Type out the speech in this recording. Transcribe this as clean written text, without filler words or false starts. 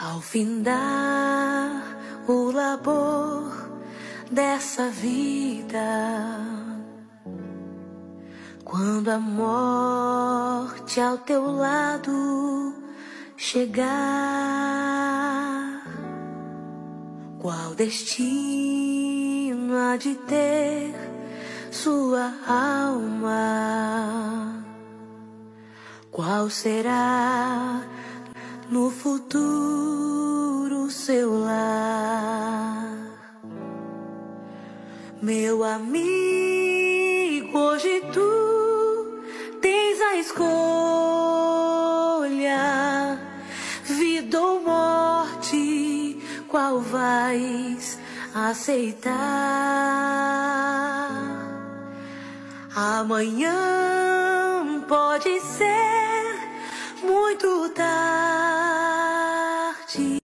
Ao findar o labor dessa vida, quando a morte ao teu lado chegar, qual destino há de ter sua alma? Qual será no futuro seu lar? Meu amigo, hoje tu tens a escolha, vida ou morte, qual vais aceitar? Amanhã pode ser muito tarde.